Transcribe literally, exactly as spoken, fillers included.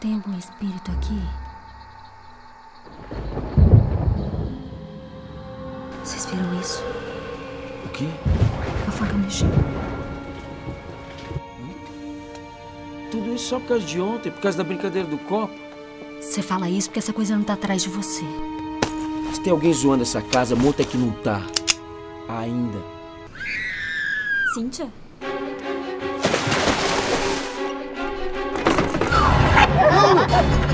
Tem algum espírito aqui? Vocês viram isso? O quê? A faca mexeu. Tudo isso só por causa de ontem, por causa da brincadeira do copo? Você fala isso porque essa coisa não tá atrás de você. Se tem alguém zoando essa casa, monta que não tá. Ainda. Cíntia? Não!